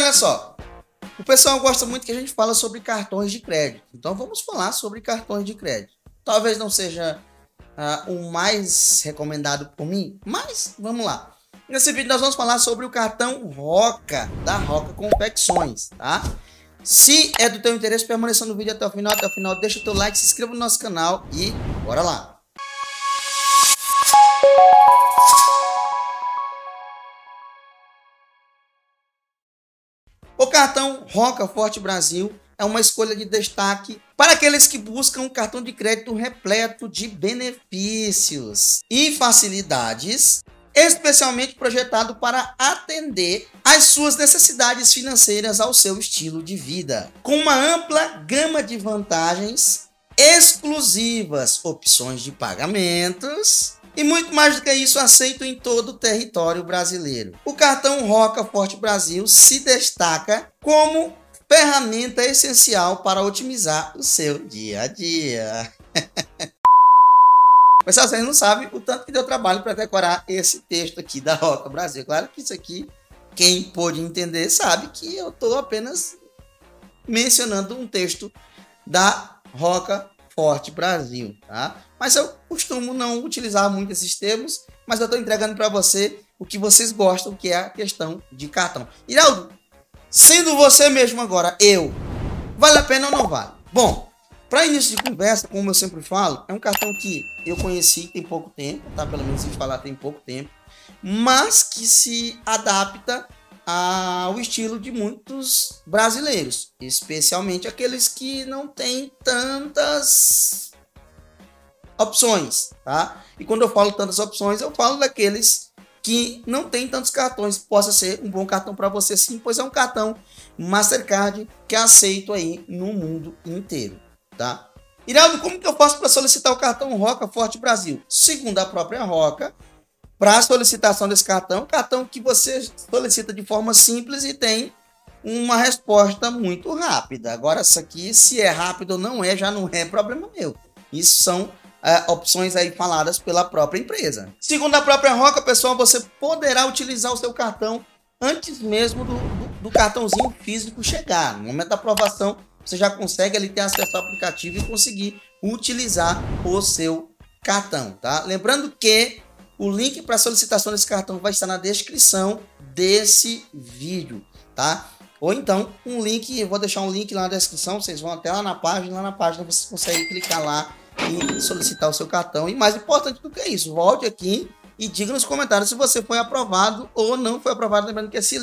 olha só, o pessoal gosta muito que a gente fala sobre cartões de crédito. Então vamos falar sobre cartões de crédito. Talvez não seja o mais recomendado por mim, mas vamos lá. Nesse vídeo nós vamos falar sobre o cartão Roca, da Roca Confecções, tá? Se é do teu interesse, permaneça no vídeo até o final, deixa o teu like, se inscreva no nosso canal e bora lá! O cartão Roca Forte Brasil é uma escolha de destaque para aqueles que buscam um cartão de crédito repleto de benefícios e facilidades, especialmente projetado para atender às suas necessidades financeiras ao seu estilo de vida. Com uma ampla gama de vantagens exclusivas, opções de pagamentos e muito mais do que isso, aceito em todo o território brasileiro. O cartão Roca Forte Brasil se destaca como ferramenta essencial para otimizar o seu dia a dia. Pessoal, vocês não sabem o tanto que deu trabalho para decorar esse texto aqui da Roca Brasil. Claro que isso aqui, quem pôde entender sabe que eu estou apenas mencionando um texto da Roca Forte Brasil, tá? Mas eu costumo não utilizar muito esses termos, mas eu estou entregando para você o que vocês gostam, que é a questão de cartão. Iraldo, sendo você mesmo agora, vale a pena ou não vale? Bom, para início de conversa, como eu sempre falo, é um cartão que eu conheci tem pouco tempo, tá? Pelo menos se falar tem pouco tempo, mas que se adapta ao estilo de muitos brasileiros, especialmente aqueles que não têm tantas opções, tá? E quando eu falo tantas opções, eu falo daqueles que não tem tantos cartões, possa ser um bom cartão para você sim, pois é um cartão Mastercard que é aceito aí no mundo inteiro, tá? Iraldo, como que eu faço para solicitar o cartão Roca Forte Brasil? Segundo a própria Roca, para a solicitação desse cartão, cartão que você solicita de forma simples e tem uma resposta muito rápida. Agora, isso aqui, se é rápido ou não é, já não é problema meu. Isso são opções aí faladas pela própria empresa. Segundo a própria Roca, pessoal, você poderá utilizar o seu cartão antes mesmo do cartãozinho físico chegar. No momento da aprovação, você já consegue ali ter acesso ao aplicativo e conseguir utilizar o seu cartão, tá? Lembrando que o link para solicitação desse cartão vai estar na descrição desse vídeo, tá? Ou então, eu vou deixar um link lá na descrição, vocês vão até lá na página vocês conseguem clicar lá e solicitar o seu cartão. E mais importante do que isso, volte aqui e diga nos comentários se você foi aprovado ou não foi aprovado. Lembrando que esse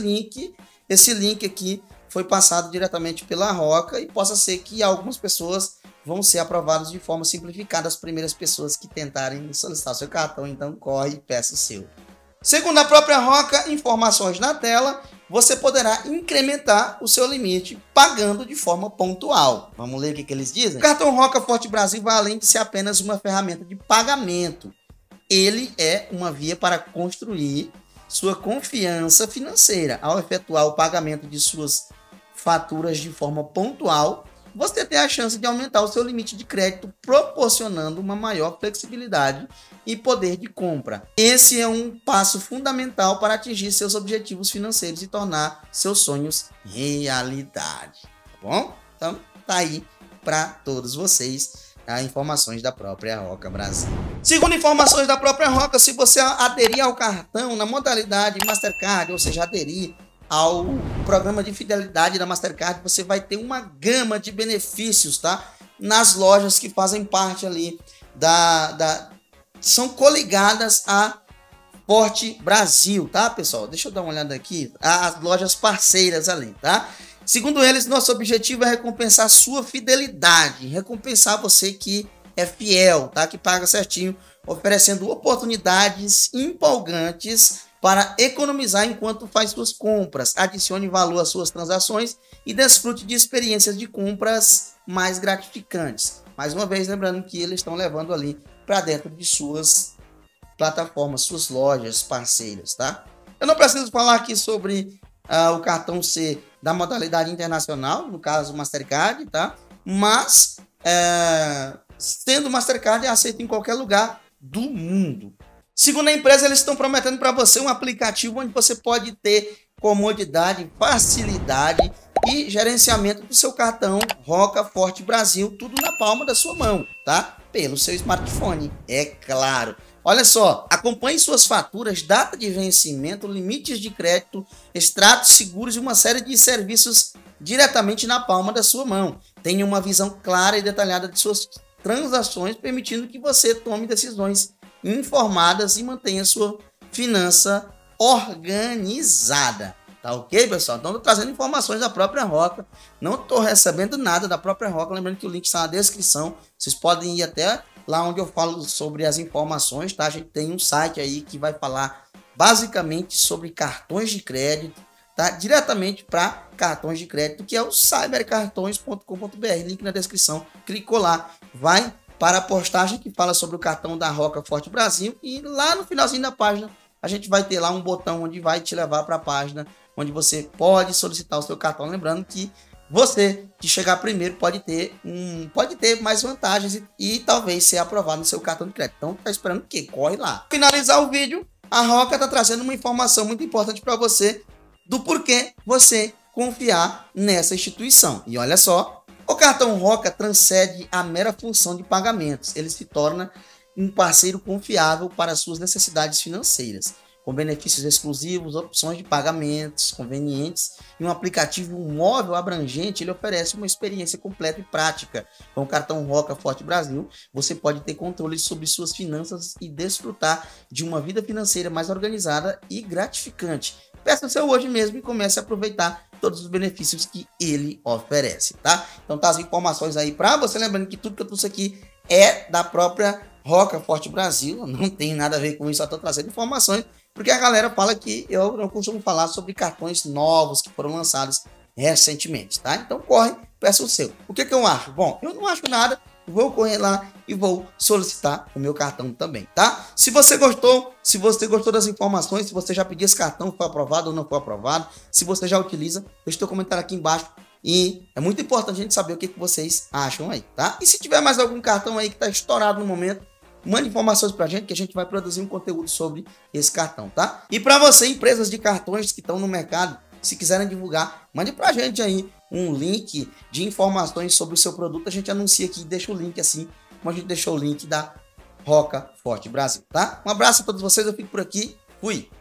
link aqui foi passado diretamente pela Roca e possa ser que algumas pessoas vão ser aprovadas de forma simplificada, as primeiras pessoas que tentarem solicitar o seu cartão. Então corre e peça o seu. Segundo a própria Roca, informações na tela, você poderá incrementar o seu limite pagando de forma pontual. Vamos ler o que eles dizem? O cartão Roca Forte Brasil vai além de ser apenas uma ferramenta de pagamento. Ele é uma via para construir sua confiança financeira. Ao efetuar o pagamento de suas faturas de forma pontual, você tem a chance de aumentar o seu limite de crédito, proporcionando uma maior flexibilidade e poder de compra. Esse é um passo fundamental para atingir seus objetivos financeiros e tornar seus sonhos realidade. Tá bom? Então, tá aí para todos vocês as informações da própria Roca Brasil. Segundo informações da própria Roca, se você aderir ao cartão na modalidade Mastercard, ou seja, aderir ao programa de fidelidade da Mastercard, você vai ter uma gama de benefícios, tá? Nas lojas que fazem parte ali são coligadas a Forte Brasil, tá, pessoal? Deixa eu dar uma olhada aqui, as lojas parceiras ali, tá? Segundo eles, nosso objetivo é recompensar sua fidelidade, recompensar você que é fiel, tá? Que paga certinho, oferecendo oportunidades empolgantes para economizar enquanto faz suas compras. Adicione valor às suas transações e desfrute de experiências de compras mais gratificantes. Mais uma vez, lembrando que eles estão levando ali para dentro de suas plataformas, suas lojas parceiras, tá? Eu não preciso falar aqui sobre o cartão ser da modalidade internacional, no caso Mastercard, tá? Mas, sendo Mastercard, é aceito em qualquer lugar do mundo. Segundo a empresa, eles estão prometendo para você um aplicativo onde você pode ter comodidade, facilidade e gerenciamento do seu cartão Rocaforte Brasil, tudo na palma da sua mão, tá? Pelo seu smartphone, é claro. Olha só, acompanhe suas faturas, data de vencimento, limites de crédito, extratos seguros e uma série de serviços diretamente na palma da sua mão. Tenha uma visão clara e detalhada de suas transações, permitindo que você tome decisões informadas e mantenha sua finança organizada. Tá ok, pessoal? Então, estou trazendo informações da própria Roca. Não estou recebendo nada da própria Roca. Lembrando que o link está na descrição. Vocês podem ir até lá onde eu falo sobre as informações, tá? A gente tem um site aí que vai falar basicamente sobre cartões de crédito, tá? Diretamente para cartões de crédito, que é o cybercartões.com.br. Link na descrição. Clicou lá, vai para a postagem que fala sobre o cartão da Rocaforte Brasil e lá no finalzinho da página a gente vai ter lá um botão onde vai te levar para a página onde você pode solicitar o seu cartão. Lembrando que você que chegar primeiro pode ter mais vantagens e talvez ser aprovado no seu cartão de crédito. Então tá esperando o quê? Corre lá. Finalizar o vídeo, a Roca tá trazendo uma informação muito importante para você do porquê você confiar nessa instituição. E olha só, o cartão Roca transcende a mera função de pagamentos. Ele se torna um parceiro confiável para suas necessidades financeiras, com benefícios exclusivos, opções de pagamentos convenientes e um aplicativo móvel abrangente. Ele oferece uma experiência completa e prática. Com o cartão Rocaforte Brasil, você pode ter controle sobre suas finanças e desfrutar de uma vida financeira mais organizada e gratificante. Peça o seu hoje mesmo e comece a aproveitar todos os benefícios que ele oferece, tá? Então tá as informações aí para você, lembrando que tudo que eu trouxe aqui é da própria Rocaforte Brasil, não tem nada a ver com isso, só tô trazendo informações, porque a galera fala que eu não costumo falar sobre cartões novos que foram lançados recentemente, tá? Então corre, peça o seu. O que eu acho? Bom, eu não acho nada, vou correr lá e vou solicitar o meu cartão também, tá? Se você gostou das informações, se você já pediu esse cartão, foi aprovado ou não foi aprovado, se você já utiliza, deixa seu comentário aqui embaixo. E é muito importante a gente saber o que vocês acham aí, tá? E se tiver mais algum cartão aí que tá estourado no momento, mande informações pra gente que a gente vai produzir um conteúdo sobre esse cartão, tá? E para você, empresas de cartões que estão no mercado, se quiserem divulgar, mande pra gente aí um link de informações sobre o seu produto. A gente anuncia aqui e deixa o link assim, como a gente deixou o link da Rocaforte Brasil, tá? Um abraço a todos vocês, eu fico por aqui. Fui!